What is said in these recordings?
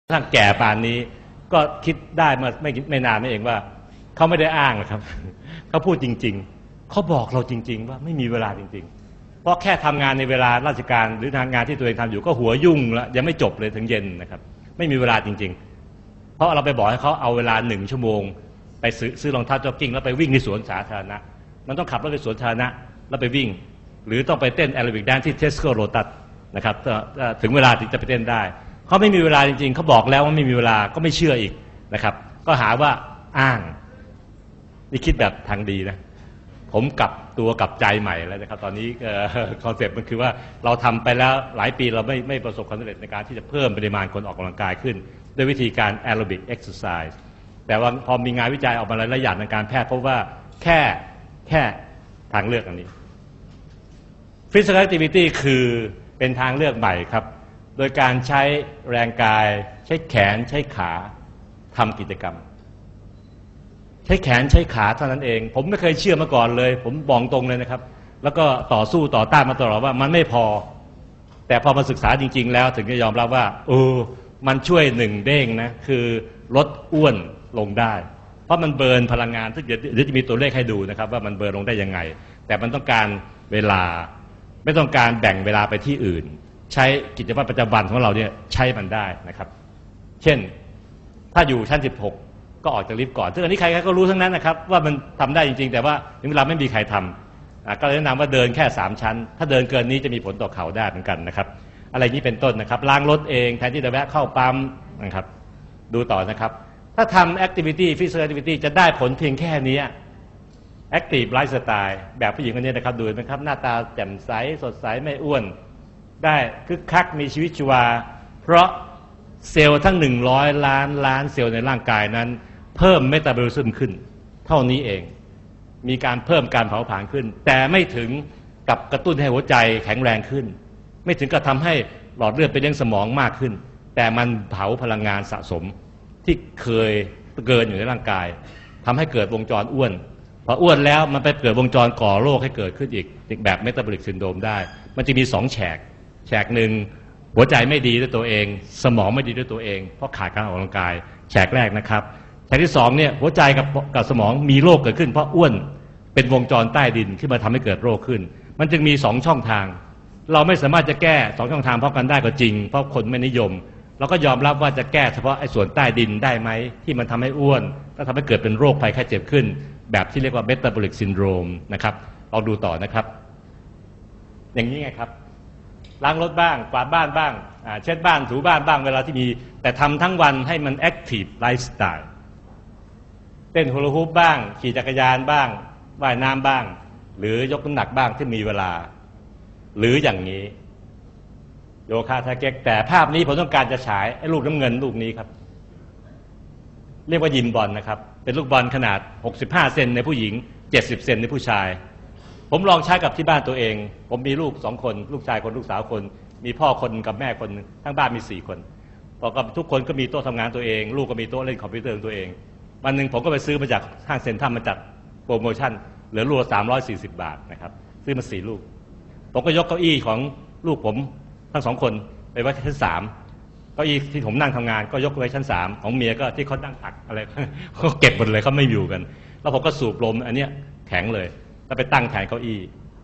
ทั้งแก่ป่านนี้ก็คิดได้มาไม่นานนี่เองว่าเขาไม่ได้อ้างนะครับ เขาพูดจริงๆเขาบอกเราจริงๆว่าไม่มีเวลาจริงๆเพราะแค่ทำงานในเวลาราชการหรือทำงานที่ตัวเองทำอยู่ก็หัวยุ่งแล้วยังไม่จบเลยถึงเย็นนะครับไม่มีเวลาจริงๆเพราะเราไปบอกให้เขาเอาเวลา1 ชั่วโมงไปซื้อรองเท้าจ็อกกิ้งแล้วไปวิ่งในสวนสาธารณะมันต้องขับรถไปสวนสาธารณะแล้วไปวิ่งหรือต้องไปเต้นแอโรบิกแดนซ์ที่เทสโก้โรตัสนะครับถึงเวลาถึงจะไปเต้นได้เขาไม่มีเวลาจริงๆเขาบอกแล้วว่าไม่มีเวลาก็ไม่เชื่ออีกนะครับก็หาว่าอ้างนี่คิดแบบทางดีนะผมกลับตัวกลับใจใหม่แล้วนะครับตอนนี้คอนเซ็ปต์มันคือว่าเราทำไปแล้วหลายปีเราไม่ประสบความสำเร็จในการที่จะเพิ่มปริมาณคนออกกำลังกายขึ้นด้วยวิธีการแอโรบิกเอ็กซ์ไซส์แต่ว่าพอมีงานวิจัยออกมาหลายอย่างในการแพทย์พบว่าแค่ทางเลือกอันนี้ Physical Activity คือเป็นทางเลือกใหม่ครับโดยการใช้แรงกายใช้แขนใช้ขาทำกิจกรรมใช้แขนใช้ขาเท่านั้นเองผมไม่เคยเชื่อมาก่อนเลยผมบอกตรงเลยนะครับแล้วก็ต่อสู้ต่อต้านมาตลอดว่ามันไม่พอแต่พอมาศึกษาจริงๆแล้วถึงจะยอมรับว่ามันช่วย1 เด้งนะคือลดอ้วนลงได้เพราะมันเบิร์นพลังงานซึ่งเดี๋ยวจะมีตัวเลขให้ดูนะครับว่ามันเบิร์นลงได้ยังไงแต่มันต้องการเวลาไม่ต้องการแบ่งเวลาไปที่อื่นใช้กิจวัตรประจำวันของเราเนี่ยใช้มันได้นะครับเช่นถ้าอยู่ชั้น16ก็ออกจากลิฟต์ก่อนซึ่งอันนี้ใครๆก็รู้ทั้งนั้นนะครับว่ามันทำได้จริงๆแต่ว่าถึงเวลาไม่มีใครทำก็เลยแนะนำว่าเดินแค่3 ชั้นถ้าเดินเกินนี้จะมีผลต่อเข่าได้เหมือนกันนะครับอะไรนี้เป็นต้นนะครับล้างรถเองแทนที่จะแวะเข้าปั๊มนะครับดูต่อนะครับถ้าทำ activity physical activity จะได้ผลเพียงแค่นี้ active lifestyle แบบผู้หญิงคนนี้นะครับดูนะครับหน้าตาแจ่มใสสดใสไม่อ้วนได้คึกคักมีชีวิตชีวาเพราะเซลล์ทั้ง100 ล้านเซลล์ในร่างกายนั้นเพิ่มเมตาบอลิซึมขึ้นเท่านี้เองมีการเพิ่มการเผาผลาญขึ้นแต่ไม่ถึงกับกระตุ้นให้หัวใจแข็งแรงขึ้นไม่ถึงกับทำให้หลอดเลือดไปเลี้ยงสมองมากขึ้นแต่มันเผาพลังงานสะสมที่เคยเกินอยู่ในร่างกายทำให้เกิดวงจรอ้วนพออ้วนแล้วมันไปเกิดวงจรก่อโรคให้เกิดขึ้นอีกแบบเมตาบอลิกซินโดรมได้มันจะมี2 แฉกหนึ่งหัวใจไม่ดีด้วยตัวเองสมองไม่ดีด้วยตัวเองเพราะขาดการออกกำลังกายแฉกแรกนะครับแฉกที่2เนี่ยหัวใจกับสมองมีโรคเกิดขึ้นเพราะอ้วนเป็นวงจรใต้ดินขึ้นมาทำให้เกิดโรคขึ้นมันจึงมี2 ช่องทางเราไม่สามารถจะแก้2 ช่องทางพร้อมกันได้ก็จริงเพราะคนไม่นิยมเราก็ยอมรับว่าจะแก้เฉพาะไอ้ส่วนใต้ดินได้ไหมที่มันทำให้อ้วนแล้วทำให้เกิดเป็นโรคภัยไข้เจ็บขึ้นแบบที่เรียกว่าเมตาบอลิกซินโดรมนะครับเราดูต่อนะครับอย่างนี้ไงครับล้างรถบ้างกวาดบ้านบ้างเช็ดบ้านถูบ้านบ้างเวลาที่มีแต่ทำทั้งวันให้มันแอคทีฟไลฟ์สไตล์เต้นฮูลาฮูปบ้างขี่จักรยานบ้างว่ายน้ำบ้างหรือยกน้ำหนักบ้างที่มีเวลาหรืออย่างนี้โยคะทาเก๊กแต่ภาพนี้ผมต้องการจะฉายไอ้ลูกน้ำเงินลูกนี้ครับเรียกว่ายิมบอลนะครับเป็นลูกบอลขนาด65 เซนในผู้หญิง70 เซนในผู้ชายผมลองใช้กับที่บ้านตัวเองผมมีลูก2 คนลูกชายคนลูกสาวคนมีพ่อคนกับแม่คนทั้งบ้านมี4 คนพอกับทุกคนก็มีโต๊ะทำงานตัวเองลูกก็มีโต๊ะเล่นคอมพิวเตอร์ตัวเองวันหนึ่งผมก็ไปซื้อมาจากห้างเซ็นทรัลมาจัดโปรโมชั่นเหลือรวม340 บาทนะครับซื้อมา4 ลูกผมก็ยกเก้าอี้ของลูกผมทั้ง2 คนไปไว้ชั้น3เก้าอี้ที่ผมนั่งทำงานก็ยกไว้ชั้น3ของเมียก็ที่เขานั่งตักอะไรเขาเก็บหมดเลยเขาไม่อยู่กันแล้วผมก็สูบลมอันเนี้ยแข็งเลยแล้วไปตั้งแทนเก้าอี้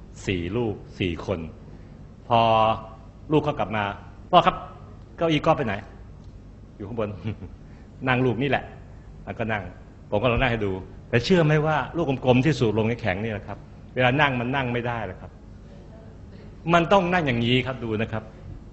4 ลูก4 คนพอลูกเขากลับมาพ่อครับเก้าอี้ก็ไปไหนอยู่ข้างบน นั่งลูกนี่แหละแล้วก็นั่งผมก็ลองนั่งให้ดูแต่เชื่อไหมว่าลูกกลมๆที่สูบลมแข็งนี่แหละครับเวลานั่งมันนั่งไม่ได้เลยครับมันต้องนั่งอย่างนี้ครับดูนะครับ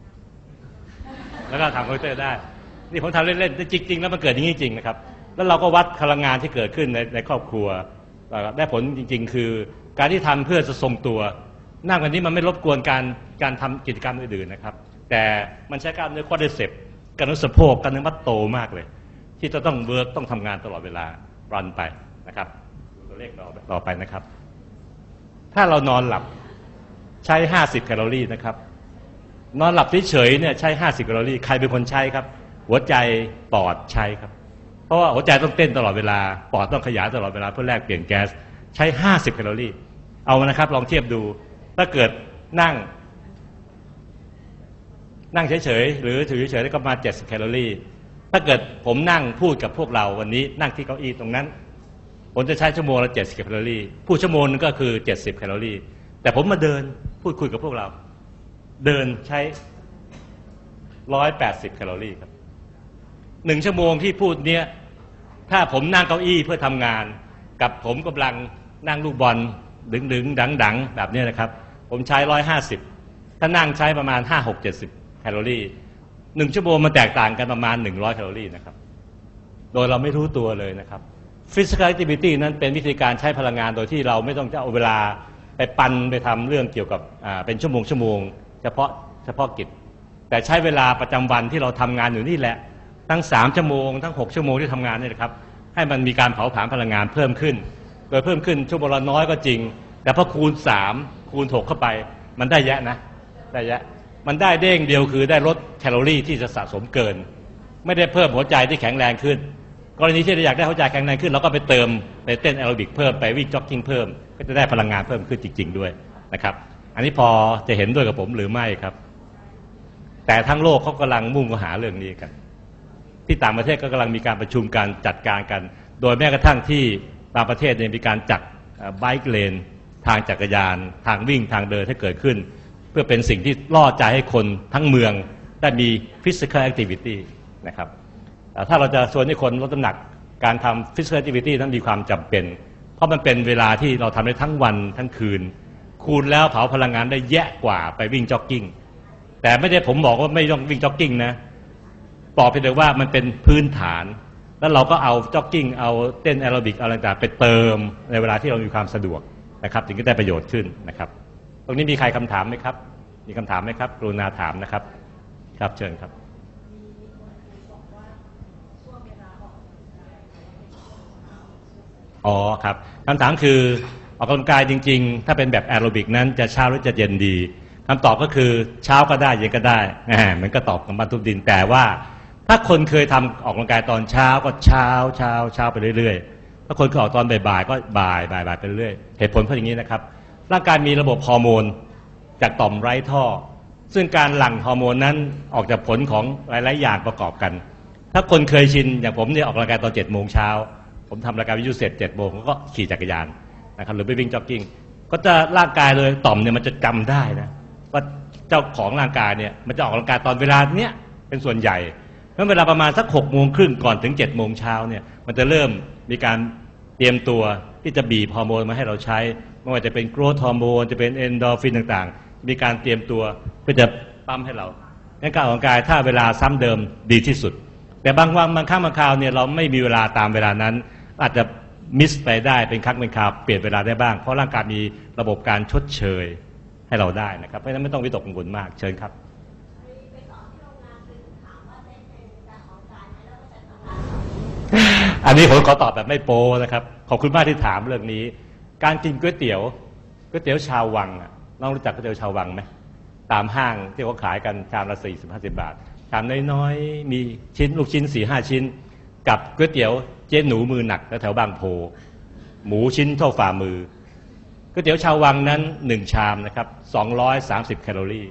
แล้วก็ทำคอมพิวเตอร์ได้นี่ผมทำเล่นๆแต่จริงๆแล้วมันเกิดอย่างนี้จริงนะครับแล้วเราก็วัดพลังงานที่เกิดขึ้นในครอบครัวได้ผลจริงๆคือการที่ทำเพื่อจะทรงตัวนั่งแบบนี้มันไม่รบกวนการทำกิจกรรมอื่นๆนะครับแต่มันใช้กล้ามเนื้อควอดริเซปกล้ามเนื้อสะโพกกล้ามเนื้อมัดโตมากเลยที่จะต้องเวิร์กต้องทำงานตลอดเวลารันไปนะครับตัวเลขต่อไปนะครับถ้าเรานอนหลับใช้50 แคลอรี่นะครับนอนหลับเฉยๆเนี่ยใช้50 แคลอรี่ใครเป็นคนใช้ครับหัวใจปอดใช้ครับเพราะว่าหัวใจต้องเต้นตลอดเวลาปอดต้องขยายตลอดเวลาเพื่อแลกเปลี่ยนแก๊สใช้50 แคลอรี่เอามานะครับลองเทียบดูถ้าเกิดนั่งเฉยๆหรือถือเฉยๆก็มา70 แคลอรี่ถ้าเกิดผมนั่งพูดกับพวกเราวันนี้นั่งที่เก้าอี้ตรงนั้นผมจะใช้ชั่วโมงละ70 แคลอรี่พูดชั่วโมงนึงก็คือ70 แคลอรี่แต่ผมมาเดินพูดคุยกับพวกเราเดินใช้180 แคลอรี่ครับ1 ชั่วโมงที่พูดเนี้ยถ้าผมนั่งเก้าอี้เพื่อทำงานกับผมกำลังนั่งลูกบอลดึงดังแบบนี้นะครับผมใช้150ถ้านั่งใช้ประมาณ5-6-70 แคลอรี่1 ชั่วโมงมันแตกต่างกันประมาณ100 แคลอรี่นะครับโดยเราไม่รู้ตัวเลยนะครับ Physical Activity นั้นเป็นวิธีการใช้พลังงานโดยที่เราไม่ต้องจะเอาเวลาไปปั่นไปทำเรื่องเกี่ยวกับเป็นชั่วโมงเฉพาะกิจแต่ใช้เวลาประจำวันที่เราทำงานอยู่นี่แหละทั้ง3 ชั่วโมงทั้ง6 ชั่วโมงที่ทำงานนี่นะครับให้มันมีการเผาผลาญพลังงานเพิ่มขึ้นโดยเพิ่มขึ้นชั่วโมงละน้อยก็จริงแต่พอคูณ3คูณ6เข้าไปมันได้แยะนะได้แยะมันได้เด้งเดียวคือได้ลดแคลอรี่ที่จะสะสมเกินไม่ได้เพิ่มหัวใจที่แข็งแรงขึ้นกรณีที่เราอยากได้หัวใจแข็งแรงขึ้นเราก็ไปเติมไปเต้นแอโรบิกเพิ่มไปวิ่งจ็อกกิ้งเพิ่มก็จะได้พลังงานเพิ่มขึ้นจริงๆด้วยนะครับอันนี้พอจะเห็นด้วยกับผมหรือไม่ครับแต่ทั้งโลกเขากำลังมุ่งหาเรื่องนี้กันที่ต่างประเทศก็กำลังมีการประชุมการจัดการกันโดยแม้กระทั่งที่บางประเทศเนี่ยมีการจัดไบค์เลนทางจักรยานทางวิ่งทางเดินให้เกิดขึ้นเพื่อเป็นสิ่งที่ล่อใจให้คนทั้งเมืองได้มี physical activity นะครับถ้าเราจะชวนให้คนลดน้ำหนักการทำ physical activity นั้นมีความจำเป็นเพราะมันเป็นเวลาที่เราทำได้ทั้งวันทั้งคืนคูณแล้วเผาพลังงานได้แย่กว่าไปวิ่งจ็อกกิ้งแต่ไม่ได้ผมบอกว่าไม่ต้องวิ่งจ็อกกิ้งนะบอกไปเลยว่ามันเป็นพื้นฐานแล้วเราก็เอาจ็อกกิ้งเอาเต้นแอโรบิกอะไรต่างๆไปเติมในเวลาที่เรามีความสะดวกนะครับถึงจะได้ประโยชน์ขึ้นนะครับตรงนี้มีใครคำถามไหมครับมีคำถามไหมครับกรุณาถามนะครับครับเชิญครับอ๋อครับคำถามคือออกกำลังกายจริงๆถ้าเป็นแบบแอโรบิกนั้นจะเช้าหรือจะเย็นดีคำตอบก็คือเช้าก็ได้เย็นก็ได้เหมือนก็ตอบกับบรรทุกดินแต่ว่าถ้าคนเคยทำออกกำลังกายตอนเช้าก็เช้าไปเรื่อยๆถ้าคนเคยออกตอนบ่ายก็บ่ายไปเรื่อยเหตุผลเพราะอย่างนี้นะครับร่างกายมีระบบฮอร์โมนจากต่อมไร้ท่อซึ่งการหลั่งฮอร์โมนนั้นออกจากผลของหลายๆอย่างประกอบกันถ้าคนเคยชินอย่างผมเนี่ยออกกำลังกายตอน7 โมงเช้าผมทำรายการวิทยุเสร็จ7 โมงก็ขี่จักรยานนะครับหรือไปวิ่งจ็อกกิ้งก็จะร่างกายเลยต่อมเนี่ยมันจะจำได้นะว่าเจ้าของร่างกายเนี่ยมันจะออกกำลังกายตอนเวลาเนี้ยเป็นส่วนใหญ่เมื่อเวลาประมาณสัก6 โมงครึ่งก่อนถึง7 โมงเช้าเนี่ยมันจะเริ่มมีการเตรียมตัวที่จะบีบฮอร์โมนมาให้เราใช้ไม่ว่าจะเป็นโกรทฮอร์โมนจะเป็นเอนโดรฟินต่างๆมีการเตรียมตัวเพื่อจะปั๊มให้เราในการออกกำลังกายถ้าเวลาซ้ำเดิมดีที่สุดแต่บางวันบางครั้งบางคราวเนี่ยเราไม่มีเวลาตามเวลานั้นอาจจะมิสไปได้เป็นครั้งเป็นคราวเปลี่ยนเวลาได้บ้างเพราะร่างกายมีระบบการชดเชยให้เราได้นะครับเพราะฉะนั้นไม่ต้องวิตกกังวลมากเชิญครับอันนี้ผมขอตอบแบบไม่โป้นะครับขอบคุณมากที่ถามเรื่องนี้การกินก๋วยเตี๋ยวชาววังน้องรู้จักก๋วยเตี๋ยวชาววังไหมตามห้างที่เขาขายกันชามละ40-50 บาทชามน้อยๆมีชิ้นลูกชิ้น 4-5 ชิ้นกับก๋วยเตี๋ยวเจ๊หนูมือหนักแถวบางโพหมูชิ้นเท่าฝ่ามือก๋วยเตี๋ยวชาววังนั้น1 ชามนะครับ230 แคลอรี่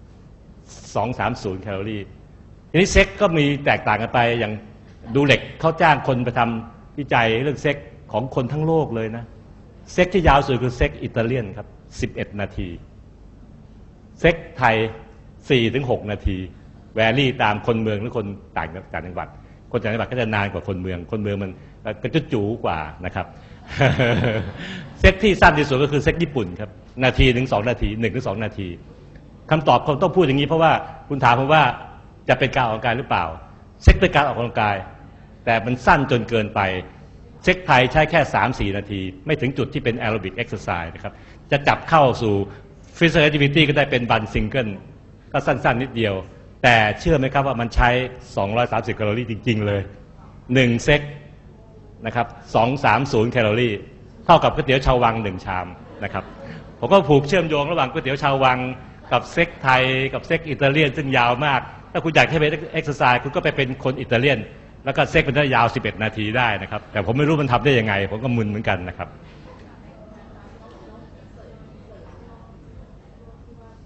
230 แคลอรี่ทีนี้เซ็กก็มีแตกต่างกันไปอย่างดูเหล็กเขาจ้างคนไปทำวิจัยเรื่องเซ็กของคนทั้งโลกเลยนะเซ็กที่ยาวสุดคือเซ็กอิตาเลียนครับ11 นาทีเซ็กไทย4-6 นาทีแวรี่ตามคนเมืองหรือคนต่างจังหวัดคนต่างจังหวัดก็จะนานกว่าคนเมืองมันกระจุจูกว่านะครับ เซ็กที่สั้นที่สุดก็คือเซ็กญี่ปุ่นครับ1-2 นาที1-2 นาทีคำตอบผมต้องพูดอย่างนี้เพราะว่าคุณถามผมว่าจะเป็นการออกกำลังกายหรือเปล่าเซ็กเป็นการออกกำลังกายแต่มันสั้นจนเกินไปเซ็กไทยใช้แค่ 3-4 นาทีไม่ถึงจุดที่เป็นแอโรบิกเอ็กซ์ไซส์นะครับจะจับเข้าสู่ฟิสิคอลแอคทิวิตี้ก็ได้เป็นบันซิงเกิลก็สั้นๆนิดเดียวแต่เชื่อไหมครับว่ามันใช้230 แคลอรี่จริงๆเลย1 เซ็กนะครับ230 แคลอรี่เท่ากับก๋วยเตี๋ยวชาววัง1 ชามนะครับผมก็ผูกเชื่อมโยงระหว่างก๋วยเตี๋ยวชาววังกับเซ็กไทยกับเซ็กอิตาเลียนซึ่งยาวมากถ้าคุณอยากให้เป็นเอ็กซ์ไซส์คุณก็ไปเป็นคนอิตาเลียนแล้วก็เซ็กเป็นได้ยาว11 นาทีได้นะครับแต่ผมไม่รู้มันทำได้ยังไงผมก็มึนเหมือนกันนะครับ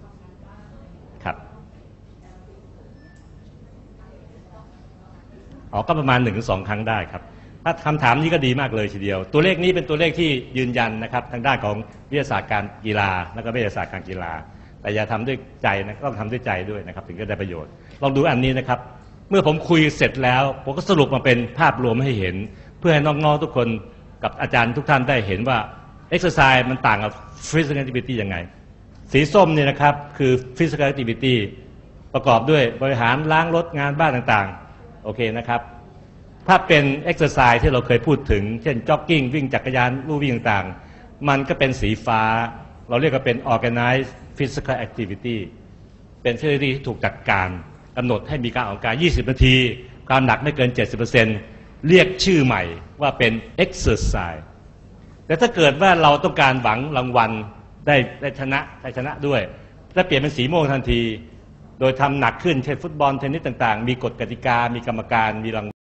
ครับก็ประมาณ 1-2 ครั้งได้ครับถ้าคำถามนี้ก็ดีมากเลยทีเดียวตัวเลขนี้เป็นตัวเลขที่ยืนยันนะครับทางด้านของวิทยาศาสตร์การกีฬาและก็วิทยาศาสตร์การกีฬาแต่อย่าทำด้วยใจนะต้องทำด้วยใจด้วยนะครับถึงจะได้ประโยชน์ลองดูอันนี้นะครับเมื่อผมคุยเสร็จแล้วผมก็สรุปมาเป็นภาพรวมให้เห็นเพื่อให้น้องๆทุกคนกับอาจารย์ทุกท่านได้เห็นว่า exercise มันต่างกับ physical activity ยังไงสีส้มเนี่ยนะครับคือ physical activity ประกอบด้วยบริหารล้างรถงานบ้านต่างๆโอเคนะครับถ้าเป็น exercise ที่เราเคยพูดถึงเช่น jogging วิ่งจักรยานลู่วิ่งต่างๆมันก็เป็นสีฟ้าเราเรียกว่าเป็น organized physical activity เป็น activity ที่ถูกจัดการกำหนดให้มีการออกกำลังกาย20 นาทีความหนักไม่เกิน 70%เรียกชื่อใหม่ว่าเป็น exercise แต่ถ้าเกิดว่าเราต้องการหวังรางวัลได้ชนะด้วยถ้าเปลี่ยนเป็นสีม่วงทันทีโดยทำหนักขึ้นเช่นฟุตบอลเทนนิสต่างๆมีกฎกติกามีกรรมการมีราง